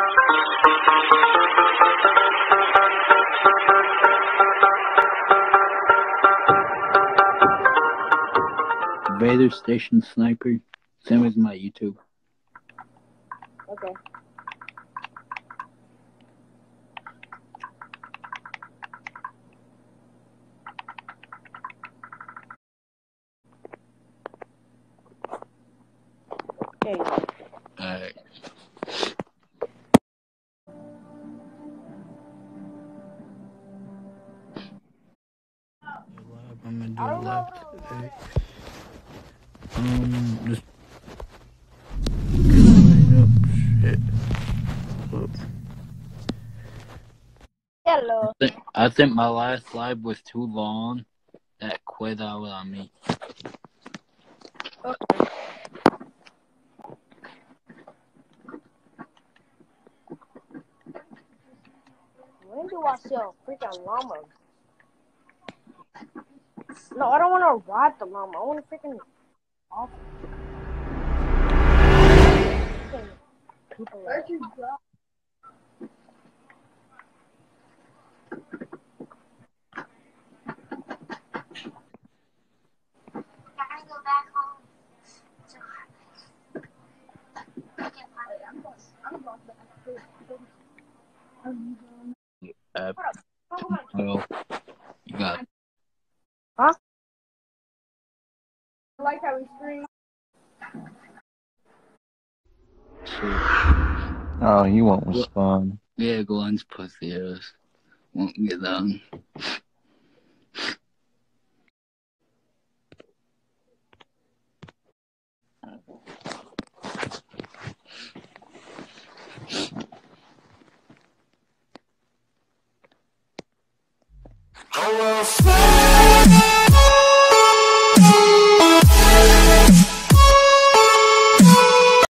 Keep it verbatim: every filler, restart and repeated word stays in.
Vader Station Sniper. Same as my YouTube. Okay. There you go. Alright. I'm gonna do a live today. Um, just clean up shit. Look. Hello. I think, I think my last live was too long. That quit out on me. Okay. When do I sell freaking llamas? No, I don't want to ride the llama. I want to freaking off. People Where'd you go? Gotta go back home. So hard. I can't find it. I'm going. I'm going back. Uh, well, you got Huh? I like how we scream. shit. Oh, you won't respond. Yeah, Glenn's pussy ass won't get done. Oh well.